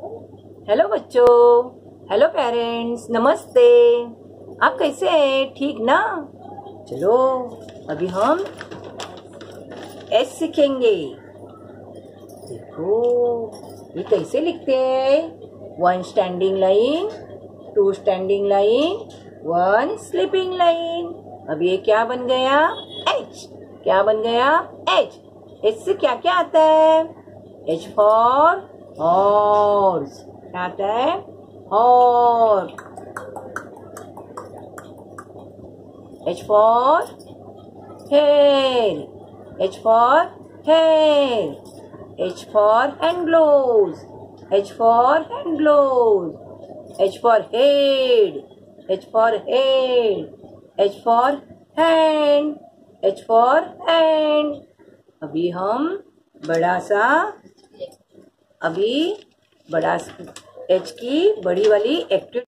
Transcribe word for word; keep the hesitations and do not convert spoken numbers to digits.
Hello बच्चों, hello parents, नमस्ते। आप कैसे हैं? ठीक ना? चलो अभी हम एस सीखेंगे। देखो ये कैसे लिखते हैं। One standing line, two standing line, one sleeping line. अब ये क्या बन गया? एच। क्या बन गया? एच। एच से क्या क्या आता है? H for horse. क्या आता है? Horse. H for hair. H for hair. H for hand gloves. H for hand gloves. H for head. H for head. H for hand. H for hand. अभी हम बड़ा सा अभी बड़ा H की बड़ी वाली एक्टिव